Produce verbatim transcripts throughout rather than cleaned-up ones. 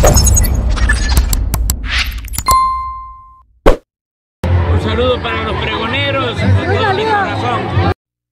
Un saludo para los pregoneros, con todo mi corazón.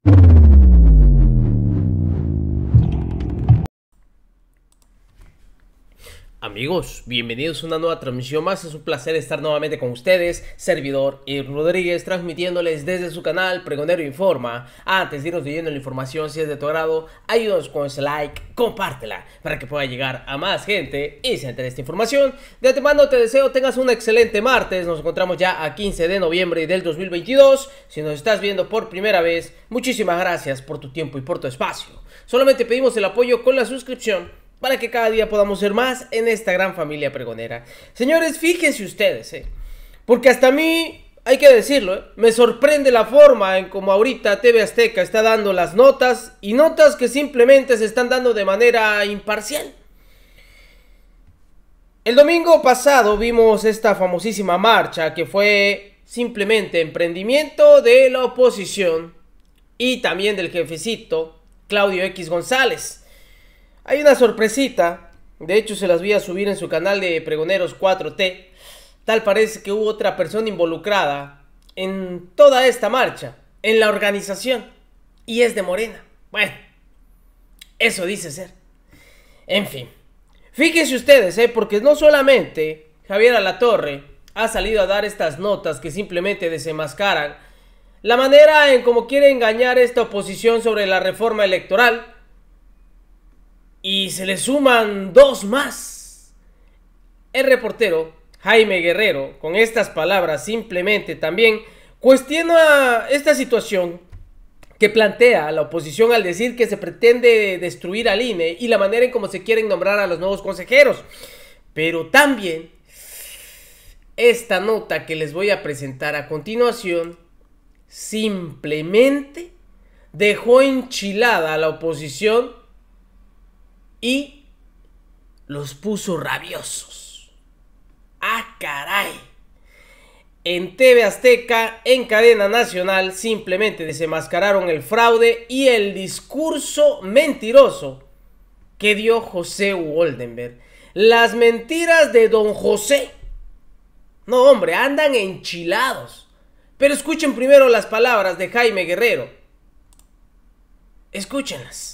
Amigos, bienvenidos a una nueva transmisión más. Es un placer estar nuevamente con ustedes, servidor y Rodríguez, transmitiéndoles desde su canal Pregonero Informa. Antes de irnos leyendo la información, si es de tu agrado, ayúdanos con ese like, compártela para que pueda llegar a más gente y se entere esta información. De antemano te deseo tengas un excelente martes. Nos encontramos ya a quince de noviembre del dos mil veintidós. Si nos estás viendo por primera vez, muchísimas gracias por tu tiempo y por tu espacio. Solamente pedimos el apoyo con la suscripción para que cada día podamos ser más en esta gran familia pregonera. Señores, fíjense ustedes, eh, porque hasta a mí, hay que decirlo, eh, me sorprende la forma en como ahorita T V Azteca está dando las notas, y notas que simplemente se están dando de manera imparcial. El domingo pasado vimos esta famosísima marcha que fue simplemente emprendimiento de la oposición y también del jefecito Claudio X González. Hay una sorpresita, de hecho se las voy a subir en su canal de Pregoneros cuatro T. Tal parece que hubo otra persona involucrada en toda esta marcha, en la organización, y es de Morena. Bueno, eso dice ser. En fin, fíjense ustedes, eh, porque no solamente Javier Alatorre ha salido a dar estas notas que simplemente desenmascaran la manera en cómo quiere engañar esta oposición sobre la reforma electoral, y se le suman dos más. El reportero Jaime Guerrero, con estas palabras, simplemente también cuestiona esta situación que plantea la oposición al decir que se pretende destruir al I N E y la manera en cómo se quieren nombrar a los nuevos consejeros. Pero también esta nota que les voy a presentar a continuación simplemente dejó enchilada a la oposición y los puso rabiosos. ¡Ah, caray! En T V Azteca, en cadena nacional, simplemente desenmascararon el fraude y el discurso mentiroso que dio José Woldenberg. Las mentiras de don José. No, hombre, andan enchilados. Pero escuchen primero las palabras de Jaime Guerrero. Escúchenlas.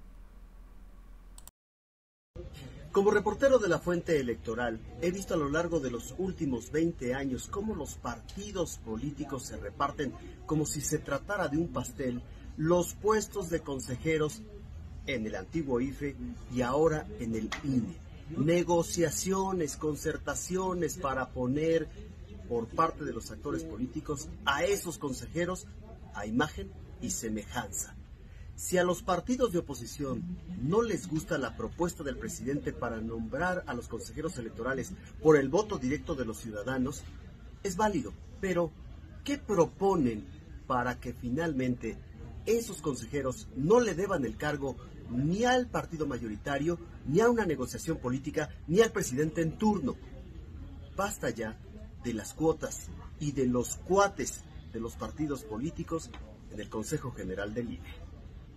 Como reportero de la Fuente Electoral, he visto a lo largo de los últimos veinte años cómo los partidos políticos se reparten como si se tratara de un pastel los puestos de consejeros en el antiguo I F E y ahora en el I N E. Negociaciones, concertaciones para poner por parte de los actores políticos a esos consejeros a imagen y semejanza. Si a los partidos de oposición no les gusta la propuesta del presidente para nombrar a los consejeros electorales por el voto directo de los ciudadanos, es válido. Pero, ¿qué proponen para que finalmente esos consejeros no le deban el cargo ni al partido mayoritario, ni a una negociación política, ni al presidente en turno? Basta ya de las cuotas y de los cuates de los partidos políticos en el Consejo General del I N E.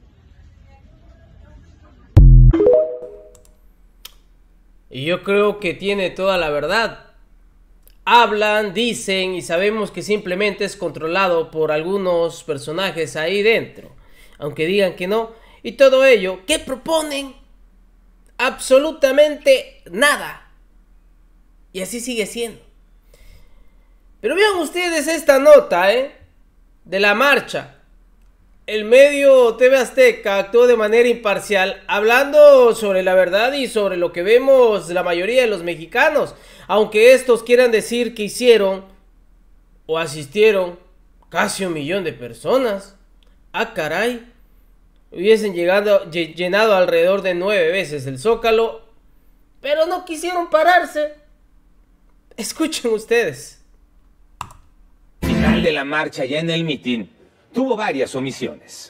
Y yo creo que tiene toda la verdad. Hablan, dicen y sabemos que simplemente es controlado por algunos personajes ahí dentro. Aunque digan que no. Y todo ello, ¿qué proponen? Absolutamente nada. Y así sigue siendo. Pero vean ustedes esta nota, ¿eh? De la marcha. El medio T V Azteca actuó de manera imparcial, hablando sobre la verdad y sobre lo que vemos la mayoría de los mexicanos, aunque estos quieran decir que hicieron o asistieron casi un millón de personas. ¡Ah, caray! Hubiesen llegado, llenado alrededor de nueve veces el Zócalo, pero no quisieron pararse. Escuchen ustedes. Final de la marcha, ya en el mitin, tuvo varias omisiones.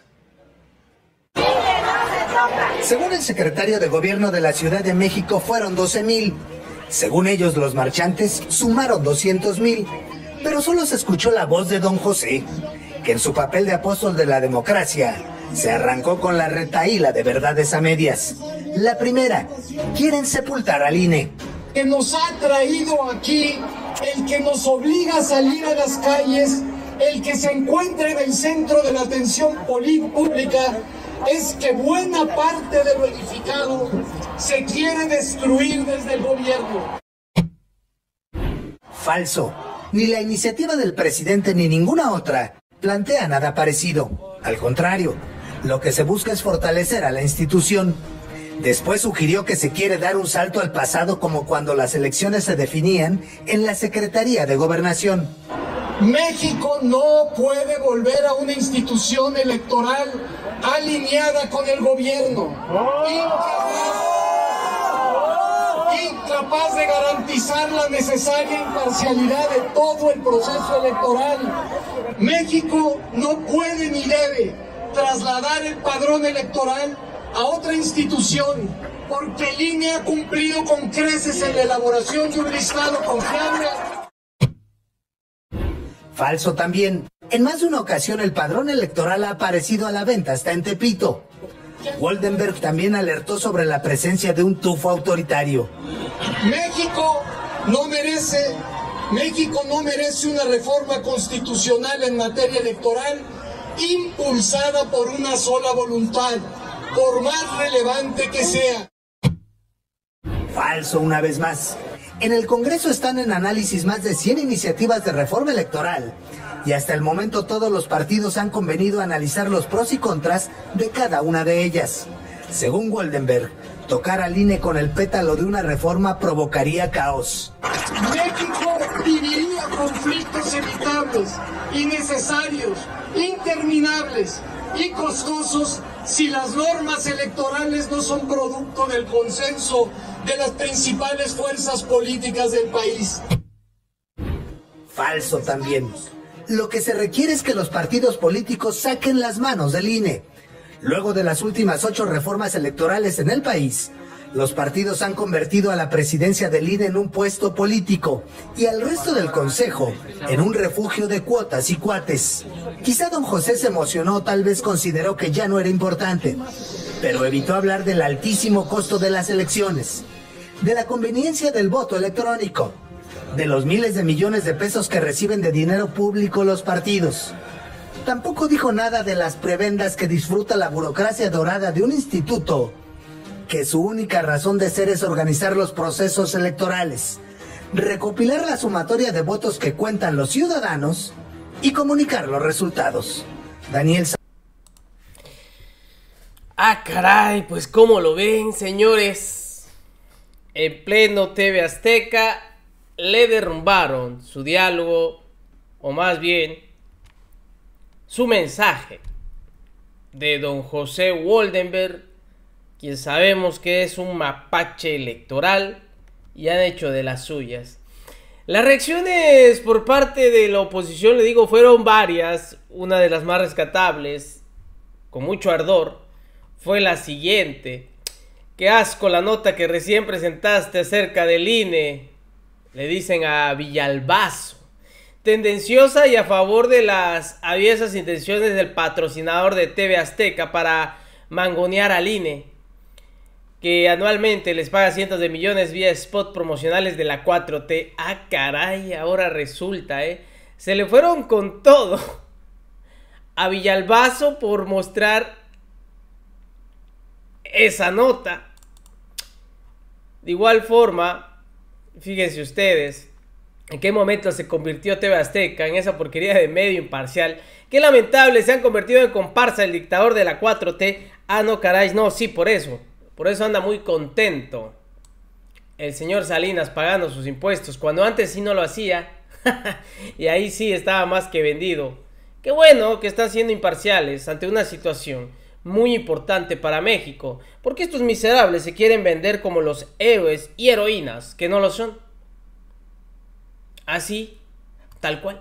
Según el secretario de Gobierno de la Ciudad de México, fueron doce mil. Según ellos, los marchantes sumaron doscientos mil. Pero solo se escuchó la voz de don José, que en su papel de apóstol de la democracia se arrancó con la retahíla de verdades a medias. La primera, quieren sepultar al I N E. que nos ha traído aquí, el que nos obliga a salir a las calles, el que se encuentra en el centro de la atención pública, es que buena parte de lo edificado se quiere destruir desde el gobierno. Falso. Ni la iniciativa del presidente ni ninguna otra plantea nada parecido. Al contrario, lo que se busca es fortalecer a la institución. Después sugirió que se quiere dar un salto al pasado, como cuando las elecciones se definían en la Secretaría de Gobernación. México no puede volver a una institución electoral alineada con el gobierno, incapaz, incapaz de garantizar la necesaria imparcialidad de todo el proceso electoral. México no puede ni debe trasladar el padrón electoral a otra institución, porque el I N E ha cumplido con creces en la elaboración de un listado confiable. Falso también. En más de una ocasión el padrón electoral ha aparecido a la venta hasta en Tepito. Woldenberg también alertó sobre la presencia de un tufo autoritario. México no merece, México no merece una reforma constitucional en materia electoral impulsada por una sola voluntad, por más relevante que sea. Falso una vez más. En el Congreso están en análisis más de cien iniciativas de reforma electoral y hasta el momento todos los partidos han convenido a analizar los pros y contras de cada una de ellas. Según Woldenberg, tocar al I N E con el pétalo de una reforma provocaría caos. México viviría conflictos evitables, innecesarios, interminables y costosos si las normas electorales no son producto del consenso de las principales fuerzas políticas del país. Falso también. Lo que se requiere es que los partidos políticos saquen las manos del I N E. Luego de las últimas ocho reformas electorales en el país, los partidos han convertido a la presidencia del I N E en un puesto político y al resto del consejo en un refugio de cuotas y cuates. Quizá don José se emocionó, tal vez consideró que ya no era importante, pero evitó hablar del altísimo costo de las elecciones, de la conveniencia del voto electrónico, de los miles de millones de pesos que reciben de dinero público los partidos. Tampoco dijo nada de las prebendas que disfruta la burocracia dorada de un instituto que su única razón de ser es organizar los procesos electorales, recopilar la sumatoria de votos que cuentan los ciudadanos y comunicar los resultados. Daniel. Ah, caray, pues ¿cómo lo ven, señores? En pleno T V Azteca le derrumbaron su diálogo, o más bien su mensaje de don José Woldenberg, quien sabemos que es un mapache electoral, y han hecho de las suyas. Las reacciones por parte de la oposición, le digo, fueron varias. Una de las más rescatables, con mucho ardor, fue la siguiente. Qué asco la nota que recién presentaste acerca del I N E, le dicen a Villalbazo. Tendenciosa y a favor de las aviesas intenciones del patrocinador de T V Azteca para mangonear al I N E, que anualmente les paga cientos de millones vía spot promocionales de la cuatro T. Ah, caray, ahora resulta, ¿eh? Se le fueron con todo a Villalbazo por mostrar esa nota. De igual forma, fíjense ustedes en qué momento se convirtió T V Azteca en esa porquería de medio imparcial. Qué lamentable, se han convertido en comparsa el dictador de la cuatro T. Ah, no, caray, no, sí, por eso. Por eso anda muy contento el señor Salinas pagando sus impuestos, cuando antes sí no lo hacía. Y ahí sí estaba más que vendido. Qué bueno que están siendo imparciales ante una situación muy importante para México, porque estos miserables se quieren vender como los héroes y heroínas que no lo son. Así, tal cual.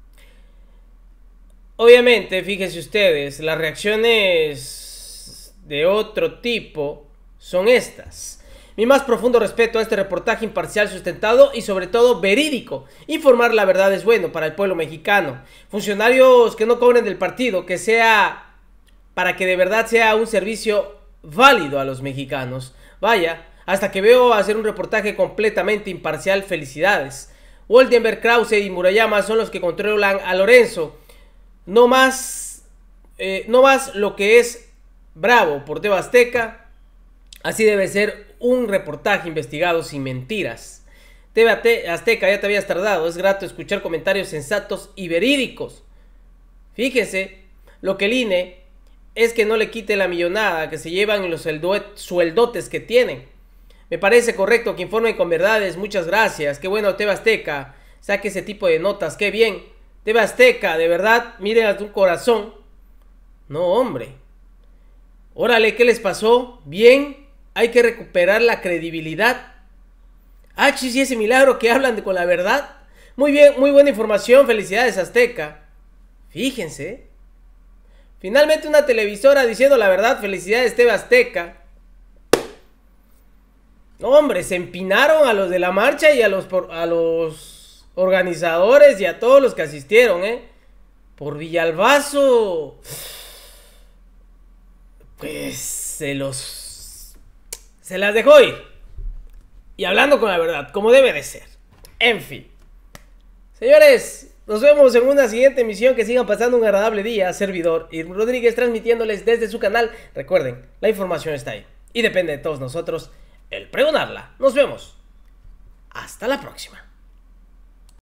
Obviamente, fíjense ustedes, las reacciones de otro tipo son estas. Mi más profundo respeto a este reportaje imparcial, sustentado y sobre todo verídico. Informar la verdad es bueno para el pueblo mexicano. Funcionarios que no cobren del partido, que sea para que de verdad sea un servicio válido a los mexicanos. Vaya, Hasta que veo hacer un reportaje completamente imparcial. Felicidades. Oldenburg, Krause y Murayama son los que controlan a Lorenzo. No más, eh, no más lo que es bravo por T V Azteca. Así debe ser un reportaje investigado sin mentiras. T V Azteca, ya te habías tardado. Es grato escuchar comentarios sensatos y verídicos. Fíjense, lo que el I N E es que no le quite la millonada que se llevan los sueldotes que tienen. Me parece correcto que informen con verdades. Muchas gracias. Qué bueno, T V Azteca. Saque ese tipo de notas. Qué bien. T V Azteca, de verdad, miren a tu corazón. No, hombre. Órale, ¿qué les pasó? Bien, hay que recuperar la credibilidad. Ah, chis, y ese milagro que hablan de, con la verdad. Muy bien, muy buena información. Felicidades, Azteca. Fíjense. Finalmente una televisora diciendo la verdad. Felicidades, T V Azteca. No, hombre, se empinaron a los de la marcha y a los, a los organizadores y a todos los que asistieron, ¿eh? Por Villalbazo. Pues se los... se las dejó ir. Y hablando con la verdad, como debe de ser. En fin. Señores, nos vemos en una siguiente emisión. Que sigan pasando un agradable día. Servidor Irving Rodríguez transmitiéndoles desde su canal. Recuerden, la información está ahí. Y depende de todos nosotros el pregonarla. Nos vemos. Hasta la próxima.